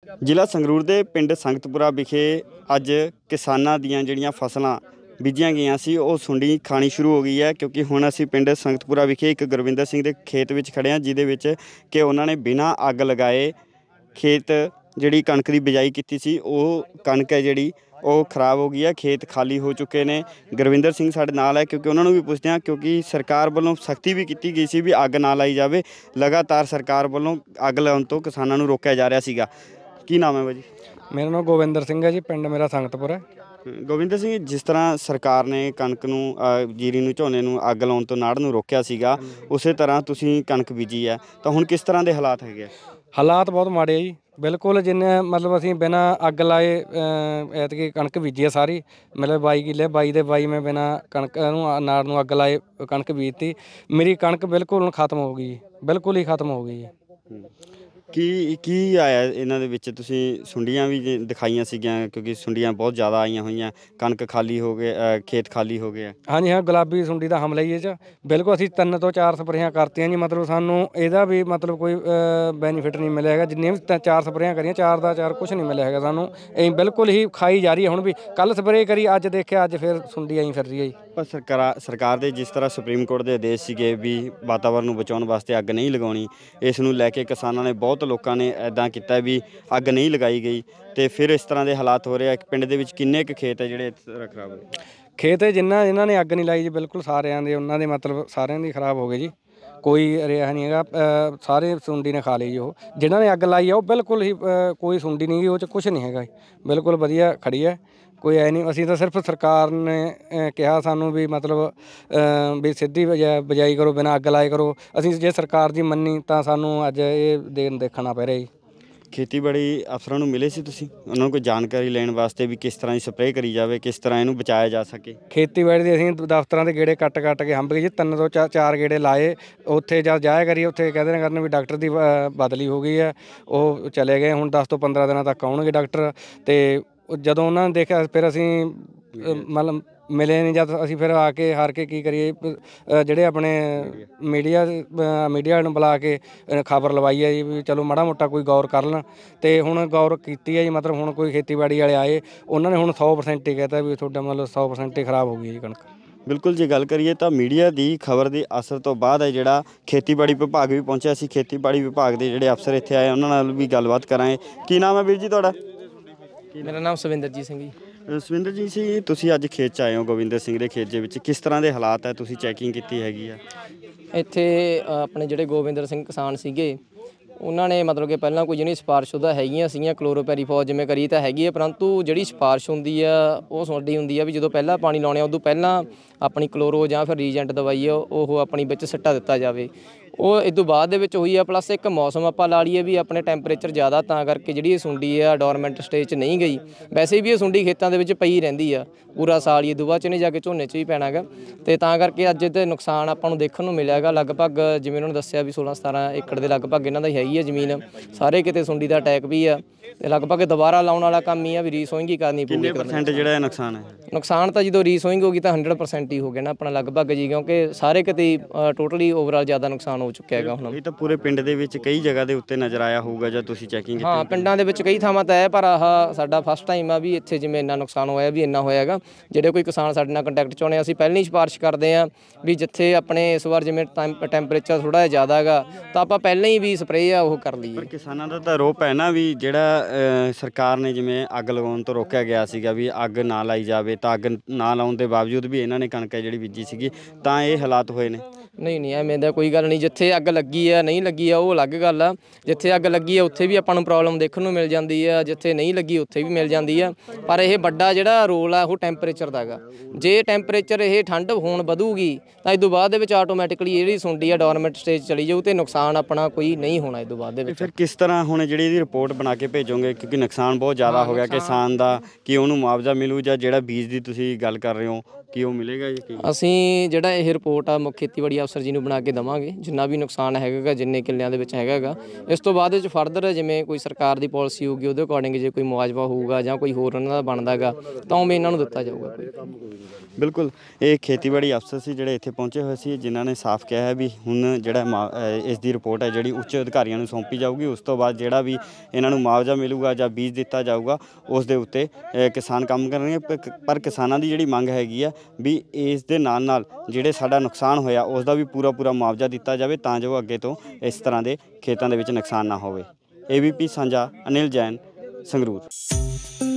ਜ਼ਿਲ੍ਹਾ ਸੰਗਰੂਰ ਦੇ ਪਿੰਡ ਸੰਗਤਪੁਰਾ ਵਿਖੇ ਅੱਜ ਕਿਸਾਨਾਂ ਦੀਆਂ ਜਿਹੜੀਆਂ ਫਸਲਾਂ ਬੀਜੀਆਂ ਗਈਆਂ ਸੀ ਉਹ ਸੁੰਡੀ ਖਾਣੀ ਸ਼ੁਰੂ ਹੋ ਗਈ ਹੈ। ਕਿਉਂਕਿ ਹੁਣ ਅਸੀਂ ਪਿੰਡ ਸੰਗਤਪੁਰਾ ਵਿਖੇ ਇੱਕ ਗੁਰਵਿੰਦਰ ਸਿੰਘ ਦੇ ਖੇਤ ਵਿੱਚ ਖੜ੍ਹੇ ਹਾਂ, ਜਿਹਦੇ ਵਿੱਚ ਕਿ ਉਹਨਾਂ ਨੇ ਬਿਨਾਂ ਅੱਗ ਲਗਾਏ ਖੇਤ ਜਿਹੜੀ ਕਣਕ ਦੀ ਬਿਜਾਈ ਕੀਤੀ ਸੀ ਉਹ ਕਣਕ ਹੈ ਜਿਹੜੀ ਉਹ ਖਰਾਬ ਹੋ ਗਈ ਹੈ। ਖੇਤ ਖਾਲੀ ਹੋ ਚੁੱਕੇ ਨੇ। ਗੁਰਵਿੰਦਰ ਸਿੰਘ ਸਾਡੇ ਨਾਲ ਹੈ, ਕਿਉਂਕਿ ਉਹਨਾਂ ਨੂੰ ਵੀ ਪੁੱਛਦੇ ਹਾਂ, ਕਿਉਂਕਿ ਸਰਕਾਰ ਵੱਲੋਂ ਸਖਤੀ ਵੀ ਕੀਤੀ ਗਈ ਸੀ ਵੀ ਅੱਗ ਨਾ ਲਾਈ ਜਾਵੇ। ਲਗਾਤਾਰ ਸਰਕਾਰ ਵੱਲੋਂ ਅੱਗ ਲਾਉਣ ਤੋਂ ਕਿਸਾਨਾਂ ਨੂੰ ਰੋਕਿਆ ਜਾ ਰਿਹਾ ਸੀਗਾ। ਕੀ ਨਾਮ ਹੈ ਭਾਜੀ? ਮੇਰਾ ਨਾਮ ਗੋਬਿੰਦਰ ਸਿੰਘ ਹੈ ਜੀ, ਪਿੰਡ ਮੇਰਾ ਸੰਗਤਪੁਰ ਹੈ। ਗੋਬਿੰਦਰ ਸਿੰਘ, ਜਿਸ ਤਰ੍ਹਾਂ ਸਰਕਾਰ ਨੇ ਕਣਕ ਨੂੰ ਜੀਰੀ ਨੂੰ ਝੋਨੇ ਨੂੰ ਅੱਗ ਲਾਉਣ ਤੋਂ ਨਾੜ ਨੂੰ ਰੋਕਿਆ ਸੀਗਾ, ਉਸੇ ਤਰ੍ਹਾਂ ਤੁਸੀਂ ਕਣਕ ਬੀਜੀ ਹੈ, ਤਾਂ ਹੁਣ ਕਿਸ ਤਰ੍ਹਾਂ ਦੇ ਹਾਲਾਤ ਹੈਗੇ ਆ? ਹਾਲਾਤ ਬਹੁਤ ਮਾੜੇ ਆ ਜੀ, ਬਿਲਕੁਲ। ਜਿੰਨੇ ਮਤਲਬ ਅਸੀਂ ਬਿਨਾਂ ਅੱਗ ਲਾਏ ਐਤਕੀ ਕਣਕ ਬੀਜੀ ਆ ਸਾਰੀ, ਮਤਲਬ 22 ਕਿੱਲੇ 22 ਦੇ 22 ਮੈਂ ਬਿਨਾਂ ਕਣਕ ਨੂੰ ਨਾੜ ਨੂੰ ਅੱਗ ਲਾਏ ਕਣਕ ਬੀਜਤੀ। ਮੇਰੀ ਕਣਕ ਬਿਲਕੁਲ ਖਤਮ ਹੋ ਗਈ, ਬਿਲਕੁਲ ਹੀ ਖਤਮ ਹੋ ਗਈ ਜੀ। ਕੀ ਆਇਆ ਇਹਨਾਂ ਦੇ ਵਿੱਚ? ਤੁਸੀਂ ਸੁੰਡੀਆਂ ਵੀ ਦਿਖਾਈਆਂ ਸੀਗੀਆਂ, ਕਿਉਂਕਿ ਸੁੰਡੀਆਂ ਬਹੁਤ ਜ਼ਿਆਦਾ ਆਈਆਂ ਹੋਈਆਂ, ਕਣਕ ਖਾਲੀ ਹੋ ਗਏ, ਖੇਤ ਖਾਲੀ ਹੋ ਗਏ। ਹਾਂਜੀ ਹਾਂ, ਗੁਲਾਬੀ ਸੁੰਡੀ ਦਾ ਹਮਲਾ ਹੀ ਇਹ 'ਚ ਬਿਲਕੁਲ। ਅਸੀਂ 3 ਤੋਂ 4 ਸਪਰੇਆਂ ਕਰਤੀਆਂ ਜੀ, ਮਤਲਬ ਸਾਨੂੰ ਇਹਦਾ ਵੀ ਮਤਲਬ ਕੋਈ ਬੈਨੀਫਿਟ ਨਹੀਂ ਮਿਲਿਆ ਹੈਗਾ। ਜਿੰਨੀਆਂ ਵੀ 4 ਸਪਰੇਆਂ ਕਰੀਆਂ, 4 ਦਾ 4 ਕੁਛ ਨਹੀਂ ਮਿਲਿਆ ਹੈਗਾ ਸਾਨੂੰ। ਇਹ ਬਿਲਕੁਲ ਹੀ ਖਾਈ ਜਾ ਰਹੀ ਹੈ। ਹੁਣ ਵੀ ਕੱਲ੍ਹ ਸਪਰੇਅ ਕਰੀ, ਅੱਜ ਦੇਖਿਆ ਅੱਜ ਫਿਰ ਸੁੰਡੀ ਆਈ ਫਿਰ ਰਹੀ ਹੈ ਜੀ। ਪਰ ਸਰਕਾਰ ਦੇ ਜਿਸ ਤਰ੍ਹਾਂ ਸੁਪਰੀਮ ਕੋਰਟ ਦੇ ਆਦੇਸ਼ ਸੀਗੇ ਵੀ ਵਾਤਾਵਰਨ ਨੂੰ ਬਚਾਉਣ ਵਾਸਤੇ ਅੱਗ ਨਹੀਂ ਲਗਾਉਣੀ, ਇਸ ਨੂੰ ਲੈ ਕੇ ਕਿਸਾਨਾਂ ਨੇ ਬਹੁਤ ਲੋਕਾਂ ਨੇ ਇੱਦਾਂ ਕੀਤਾ ਵੀ ਅੱਗ ਨਹੀਂ ਲਗਾਈ ਗਈ, ਅਤੇ ਫਿਰ ਇਸ ਤਰ੍ਹਾਂ ਦੇ ਹਾਲਾਤ ਹੋ ਰਹੇ ਆ। ਪਿੰਡ ਦੇ ਵਿੱਚ ਕਿੰਨੇ ਕੁ ਖੇਤ ਹੈ ਜਿਹੜੇ ਇਸ ਤਰ੍ਹਾਂ ਖਰਾਬ ਹੋਏ? ਖੇਤ ਜਿਨ੍ਹਾਂ ਨੇ ਅੱਗ ਨਹੀਂ ਲਾਈ ਜੀ, ਬਿਲਕੁਲ ਸਾਰਿਆਂ ਦੇ ਉਹਨਾਂ ਦੇ ਮਤਲਬ ਸਾਰਿਆਂ ਦੀ ਖਰਾਬ ਹੋ ਗਏ ਜੀ। ਕੋਈ ਰਿਹਾ ਨਹੀਂ ਹੈਗਾ, ਸਾਰੇ ਸੁੰਡੀ ਨੇ ਖਾ ਲਈ ਜੀ। ਉਹ ਜਿਨ੍ਹਾਂ ਨੇ ਅੱਗ ਲਾਈ ਆ ਉਹ ਬਿਲਕੁਲ ਹੀ ਕੋਈ ਸੁੰਡੀ ਨਹੀਂ ਗਈ, ਉਹ 'ਚ ਕੁਛ ਨਹੀਂ ਹੈਗਾ, ਬਿਲਕੁਲ ਵਧੀਆ ਖੜੀ ਹੈ। ਕੋਈ ਐ ਨਹੀਂ। ਅਸੀਂ ਤਾਂ ਸਿਰਫ ਸਰਕਾਰ ਨੇ ਕਿਹਾ ਸਾਨੂੰ ਵੀ ਮਤਲਬ ਵੀ ਸਿੱਧੀ ਬਿਜਾਈ ਕਰੋ, ਬਿਨਾਂ ਅੱਗ ਲਾਏ ਕਰੋ। ਅਸੀਂ ਜੇ ਸਰਕਾਰ ਦੀ ਮੰਨੀ ਤਾਂ ਸਾਨੂੰ ਅੱਜ ਇਹ ਦੇਖਣਾ ਪੈ ਰਿਹਾ ਜੀ। ਖੇਤੀਬਾੜੀ ਅਫਸਰਾਂ ਨੂੰ ਮਿਲੇ ਸੀ ਤੁਸੀਂ? ਉਹਨਾਂ ਨੂੰ ਕੋਈ ਜਾਣਕਾਰੀ ਲੈਣ ਵਾਸਤੇ ਵੀ ਕਿਸ ਤਰ੍ਹਾਂ ਦੀ ਸਪਰੇਅ ਕਰੀ ਜਾਵੇ, ਕਿਸ ਤਰ੍ਹਾਂ ਇਹਨੂੰ ਬਚਾਇਆ ਜਾ ਸਕੇ? ਖੇਤੀਬਾੜੀ ਦੇ ਅਸੀਂ ਦਫ਼ਤਰਾਂ ਦੇ ਗੇੜੇ ਕੱਟ ਕੇ ਹੰਬ ਗਏ ਜੀ। 3 ਤੋਂ 4 ਗੇੜੇ ਲਾਏ। ਉੱਥੇ ਜਦ ਜਾਇਆ ਕਰੀਏ, ਉੱਥੇ ਕਹਿੰਦੇ ਨੇ ਕਰਨ ਵੀ ਡਾਕਟਰ ਦੀ ਬਦਲੀ ਹੋ ਗਈ ਹੈ, ਉਹ ਚਲੇ ਗਏ। ਹੁਣ 10 ਤੋਂ 15 ਦਿਨਾਂ ਤੱਕ ਆਉਣਗੇ ਡਾਕਟਰ। ਅਤੇ ਜਦੋਂ ਉਹਨਾਂ ਨੇ ਦੇਖਿਆ ਫਿਰ ਅਸੀਂ ਮਤਲਬ ਮਿਲੇ ਨਹੀਂ। ਜਦ ਅਸੀਂ ਫਿਰ ਆ ਕੇ ਹਾਰ ਕੇ ਕੀ ਕਰੀਏ, ਜਿਹੜੇ ਆਪਣੇ ਮੀਡੀਆ ਨੂੰ ਬੁਲਾ ਕੇ ਖਬਰ ਲਵਾਈ ਹੈ ਜੀ ਵੀ ਚਲੋ ਮਾੜਾ ਮੋਟਾ ਕੋਈ ਗੌਰ ਕਰ ਲੈਣ। ਅਤੇ ਹੁਣ ਗੌਰ ਕੀਤੀ ਹੈ ਜੀ। ਮਤਲਬ ਹੁਣ ਕੋਈ ਖੇਤੀਬਾੜੀ ਵਾਲੇ ਆਏ, ਉਹਨਾਂ ਨੇ ਹੁਣ 100% ਹੀ ਕਹਿਤਾ ਵੀ ਤੁਹਾਡਾ ਮਤਲਬ 100% ਹੀ ਖਰਾਬ ਹੋ ਗਈ ਜੀ ਕਣਕ। ਬਿਲਕੁਲ, ਜੇ ਗੱਲ ਕਰੀਏ ਤਾਂ ਮੀਡੀਆ ਦੀ ਖਬਰ ਦੇ ਅਸਰ ਤੋਂ ਬਾਅਦ ਹੈ ਜਿਹੜਾ ਖੇਤੀਬਾੜੀ ਵਿਭਾਗ ਵੀ ਪਹੁੰਚਿਆ ਸੀ। ਖੇਤੀਬਾੜੀ ਵਿਭਾਗ ਦੇ ਜਿਹੜੇ ਅਫਸਰ ਇੱਥੇ ਆਏ ਉਹਨਾਂ ਨਾਲ ਵੀ ਗੱਲਬਾਤ ਕਰਾਂਗੇ। ਕੀ ਨਾਮ ਹੈ ਵੀਰ ਜੀ ਤੁਹਾਡਾ? ਮੇਰਾ ਨਾਮ ਸਵਿੰਦਰਜੀਤ ਸਿੰਘ ਜੀ। ਸਵਿੰਦਰਜੀਤ ਸਿੰਘ, ਤੁਸੀਂ ਅੱਜ ਖੇਤ 'ਚ ਆਏ ਹੋ ਗੋਬਿੰਦਰ ਸਿੰਘ ਦੇ ਖੇਤ ਦੇ ਵਿੱਚ, ਕਿਸ ਤਰ੍ਹਾਂ ਦੇ ਹਾਲਾਤ ਹੈ? ਤੁਸੀਂ ਚੈਕਿੰਗ ਕੀਤੀ ਹੈਗੀ ਆ? ਇੱਥੇ ਆਪਣੇ ਜਿਹੜੇ ਗੋਬਿੰਦਰ ਸਿੰਘ ਕਿਸਾਨ ਸੀਗੇ, ਉਹਨਾਂ ਨੇ ਮਤਲਬ ਕਿ ਪਹਿਲਾਂ ਕੋਈ ਜਿਹੜੀ ਸਿਫਾਰਿਸ਼ਸ਼ੁਦਾ ਹੈਗੀਆਂ ਸੀਗੀਆਂ ਕਲੋਰੋਪੈਰੀਫੋਸ ਜਿਵੇਂ ਕਰੀ ਤਾਂ ਹੈਗੀ ਹੈ, ਪਰੰਤੂ ਜਿਹੜੀ ਸਿਫਾਰਿਸ਼ ਹੁੰਦੀ ਆ ਉਹ ਸਾਡੀ ਹੁੰਦੀ ਆ ਵੀ ਜਦੋਂ ਪਹਿਲਾਂ ਪਾਣੀ ਲਾਉਣੇ ਉਦੋਂ ਪਹਿਲਾਂ ਆਪਣੀ ਕਲੋਰੋ ਜਾਂ ਫਿਰ ਰੀਜੈਂਟ ਦਵਾਈ ਆ ਉਹ ਆਪਣੀ ਵਿੱਚ ਸਿੱਟਾ ਦਿੱਤਾ ਜਾਵੇ। ਉਹ ਇਸ ਤੋਂ ਬਾਅਦ ਦੇ ਵਿੱਚ ਹੋਈ ਆ। ਪਲੱਸ ਇੱਕ ਮੌਸਮ ਆਪਾਂ ਲਾ ਲਈਏ ਵੀ ਆਪਣੇ ਟੈਂਪਰੇਚਰ ਜ਼ਿਆਦਾ, ਤਾਂ ਕਰਕੇ ਜਿਹੜੀ ਇਹ ਸੁੰਡੀ ਆ ਡੋਰਮੈਂਟ ਸਟੇਜ 'ਚ ਨਹੀਂ ਗਈ। ਵੈਸੇ ਵੀ ਇਹ ਸੁੰਡੀ ਖੇਤਾਂ ਦੇ ਵਿੱਚ ਪਈ ਰਹਿੰਦੀ ਆ ਪੂਰਾ ਸਾਲ ਹੀ, ਦੁਬਾਰਾ 'ਚ ਨਹੀਂ ਜਾ ਕੇ ਝੋਨੇ 'ਚ ਵੀ ਪੈਣਾ ਗਾ। ਅਤੇ ਤਾਂ ਕਰਕੇ ਅੱਜ ਤੇ ਨੁਕਸਾਨ ਆਪਾਂ ਨੂੰ ਦੇਖਣ ਨੂੰ ਮਿਲਿਆ ਹੈਗਾ। ਲਗਭਗ ਜਿਵੇਂ ਉਹਨਾਂ ਨੇ ਦੱਸਿਆ ਵੀ 16-17 ਏਕੜ ਦੇ ਲਗਭਗ ਇਹਨਾਂ ਦਾ ਹੈਗੀ ਹੈ ਜ਼ਮੀਨ। ਸਾਰੇ ਕਿਤੇ ਸੁੰਡੀ ਦਾ ਅਟੈਕ ਵੀ ਆ, ਅਤੇ ਲਗਭਗ ਦੁਬਾਰਾ ਲਾਉਣ ਵਾਲਾ ਕੰਮ ਹੀ ਆ ਵੀ ਰੀਸੋਇੰਗ ਹੀ ਕਰਨੀ ਪਊਗੀ। ਕਿੰਨੇ % ਜਿਹੜਾ ਨੁਕਸਾਨ ਹੈ? ਨੁਕਸਾਨ ਤਾਂ ਜਦੋਂ ਰੀਸੋਇੰਗ ਹੋ ਗਈ ਤਾਂ 100% ਹੀ ਹੋ ਗਿਆ ਨਾ ਆਪਣਾ ਲਗਭਗ ਜੀ, ਕਿਉਂਕਿ ਸਾਰੇ ਕਿਤੇ ਟੋਟਲੀ ਓਵਰਆਲ ਜ਼ਿਆਦਾ ਨੁਕਸਾਨ ਹੋ ਚੁੱਕਿਆ ਹੈਗਾ ਹੁਣ। ਇਹ ਤਾਂ ਪੂਰੇ ਪਿੰਡ ਦੇ ਵਿੱਚ ਕਈ ਜਗ੍ਹਾ ਦੇ ਉੱਤੇ ਨਜ਼ਰ ਆਇਆ ਹੋਊਗਾ ਜਦ ਤੁਸੀਂ ਚੈਕਿੰਗ ਕੀਤੀ? ਹਾਂ, ਪਿੰਡਾਂ ਦੇ ਵਿੱਚ ਕਈ ਥਾਵਾਂ ਤਾਂ ਹੈ, ਪਰ ਆਹ ਸਾਡਾ ਫਸਟ ਟਾਈਮ ਆ ਵੀ ਇੱਥੇ ਜਿਵੇਂ ਇੰਨਾ ਨੁਕਸਾਨ ਹੋਇਆ ਵੀ ਇੰਨਾ ਹੋਇਆ ਹੈਗਾ। ਜਿਹੜੇ ਕੋਈ ਕਿਸਾਨ ਸਾਡੇ ਨਾਲ ਕੰਟੈਕਟ 'ਚ ਆਉਣੇ, ਅਸੀਂ ਪਹਿਲਾਂ ਹੀ ਸਿਫਾਰਿਸ਼ ਕਰਦੇ ਹਾਂ ਵੀ ਜਿੱਥੇ ਆਪਣੇ ਇਸ ਵਾਰ ਜਿਵੇਂ ਟੈਂਪਰੇਚਰ ਥੋੜ੍ਹਾ ਜਿਹਾ ਜ਼ਿਆਦਾ ਹੈਗਾ ਤਾਂ ਆਪਾਂ ਪਹਿਲਾਂ ਹੀ ਵੀ ਸਪਰੇਅ ਆ ਉਹ ਕਰ ਲਈਏ। ਪਰ ਕਿਸਾਨਾਂ ਦਾ ਤਾਂ ਆਰੋਪ ਹੈ ਨਾ ਵੀ ਜਿਹੜਾ ਸਰਕਾਰ ਨੇ ਜਿਵੇਂ ਅੱਗ ਲਗਾਉਣ ਤੋਂ ਰੋਕਿਆ ਗਿਆ ਸੀਗਾ ਵੀ ਅੱਗ ਨਾ ਲਾਈ ਜਾਵੇ, ਤਾਂ ਅੱਗ ਨਾ ਲਾਉਣ ਦੇ ਬਾਵਜੂਦ ਵੀ ਇਹਨਾਂ ਨੇ ਕਣਕ ਜਿਹੜੀ ਬੀਜੀ ਸੀਗੀ ਤਾਂ ਇਹ ਹਾਲਾਤ ਹੋਏ ਨੇ। ਨਹੀਂ ਐਵੇਂ ਦਾ ਕੋਈ ਗੱਲ ਨਹੀਂ। ਜਿੱਥੇ ਅੱਗ ਲੱਗੀ ਆ ਨਹੀਂ ਲੱਗੀ ਆ ਉਹ ਅਲੱਗ ਗੱਲ ਆ। ਜਿੱਥੇ ਅੱਗ ਲੱਗੀ ਆ ਉੱਥੇ ਵੀ ਆਪਾਂ ਨੂੰ ਪ੍ਰੋਬਲਮ ਦੇਖਣ ਨੂੰ ਮਿਲ ਜਾਂਦੀ ਆ, ਜਿੱਥੇ ਨਹੀਂ ਲੱਗੀ ਉੱਥੇ ਵੀ ਮਿਲ ਜਾਂਦੀ ਆ। ਪਰ ਇਹ ਵੱਡਾ ਜਿਹੜਾ ਰੋਲ ਆ ਉਹ ਟੈਂਪਰੇਚਰ ਦਾ ਹੈਗਾ। ਜੇ ਟੈਂਪਰੇਚਰ ਇਹ ਠੰਡ ਹੋਣ ਵਧੂਗੀ ਤਾਂ ਇਸ ਤੋਂ ਬਾਅਦ ਦੇ ਵਿੱਚ ਆਟੋਮੈਟਿਕਲੀ ਜਿਹੜੀ ਸੁੰਡੀ ਆ ਡੋਰਮੈਂਟ ਸਟੇਜ ਚਲੀ ਜਾਊ ਅਤੇ ਨੁਕਸਾਨ ਆਪਣਾ ਕੋਈ ਨਹੀਂ ਹੋਣਾ ਇਸ ਤੋਂ ਬਾਅਦ ਦੇ ਵਿੱਚ। ਫਿਰ ਕਿਸ ਤਰ੍ਹਾਂ ਹੁਣ ਜਿਹੜੀ ਇਹਦੀ ਰਿਪੋਰਟ ਬਣਾ ਕੇ ਭੇਜੋਗੇ, ਕਿਉਂਕਿ ਨੁਕਸਾਨ ਬਹੁਤ ਜ਼ਿਆਦਾ ਹੋ ਗਿਆ ਕਿਸਾਨ ਦਾ, ਕਿ ਉਹਨੂੰ ਮੁਆਵਜ਼ਾ ਮਿਲੂ ਜਾਂ ਜਿਹੜਾ ਬੀਜ ਦੀ ਤੁਸੀਂ ਗੱਲ ਕਰ ਰਹੇ ਹੋ ਕੀ ਉਹ ਮਿਲੇਗਾ ਜੀ? ਅਸੀਂ ਜਿਹੜਾ ਇਹ ਰਿਪੋਰਟ ਆ ਮੁੱਖ ਖੇਤੀਬਾੜੀ ਅਫਸਰ ਜੀ ਨੂੰ ਬਣਾ ਕੇ ਦੇਵਾਂਗੇ, ਜਿੰਨਾ ਵੀ ਨੁਕਸਾਨ ਹੈਗਾ ਜਿੰਨੇ ਕਿੱਲਿਆਂ ਦੇ ਵਿੱਚ ਹੈਗਾ। ਇਸ ਤੋਂ ਬਾਅਦ ਵਿੱਚ ਫਰਦਰ ਜਿਵੇਂ ਕੋਈ ਸਰਕਾਰ ਦੀ ਪਾਲਿਸੀ ਹੋਊਗੀ ਉਹਦੇ ਅਕੋਰਡਿੰਗ ਜੇ ਕੋਈ ਮੁਆਵਜ਼ਾ ਹੋਊਗਾ ਜਾਂ ਕੋਈ ਹੋਰ ਉਹਨਾਂ ਦਾ ਬਣਦਾ ਗਾ ਤਾਂ ਉਵੇਂ ਇਹਨਾਂ ਨੂੰ ਦਿੱਤਾ ਜਾਊਗਾ। ਬਿਲਕੁਲ, ਇਹ ਖੇਤੀਬਾੜੀ ਅਫਸਰ ਸੀ ਜਿਹੜੇ ਇੱਥੇ ਪਹੁੰਚੇ ਹੋਏ ਸੀ, ਜਿਨ੍ਹਾਂ ਨੇ ਸਾਫ਼ ਕਿਹਾ ਹੈ ਵੀ ਹੁਣ ਜਿਹੜਾ ਇਸ ਦੀ ਰਿਪੋਰਟ ਹੈ ਜਿਹੜੀ ਉੱਚ ਅਧਿਕਾਰੀਆਂ ਨੂੰ ਸੌਂਪੀ ਜਾਊਗੀ। ਉਸ ਤੋਂ ਬਾਅਦ ਜਿਹੜਾ ਵੀ ਇਹਨਾਂ ਨੂੰ ਮੁਆਵਜ਼ਾ ਮਿਲੂਗਾ ਜਾਂ ਬੀਜ ਦਿੱਤਾ ਜਾਊਗਾ ਉਸ ਦੇ ਉੱਤੇ ਕਿਸਾਨ ਕੰਮ ਕਰਨਗੇ। ਪਰ ਕਿਸਾਨਾਂ ਦੀ ਜਿਹੜੀ ਮੰਗ ਹੈਗੀ ਆ ਵੀ ਇਸ ਦੇ ਨਾਲ ਜਿਹੜੇ ਸਾਡਾ ਨੁਕਸਾਨ ਹੋਇਆ ਉਸ ਦਾ ਵੀ ਪੂਰਾ ਮੁਆਵਜ਼ਾ ਦਿੱਤਾ ਜਾਵੇ ਤਾਂ ਜੋ ਅੱਗੇ ਤੋਂ ਇਸ ਤਰ੍ਹਾਂ ਦੇ ਖੇਤਾਂ ਦੇ ਵਿੱਚ ਨੁਕਸਾਨ ਨਾ ਹੋਵੇ। ABP ਸਾਂਝਾ, ਅਨਿਲ ਜੈਨ, ਸੰਗਰੂਰ।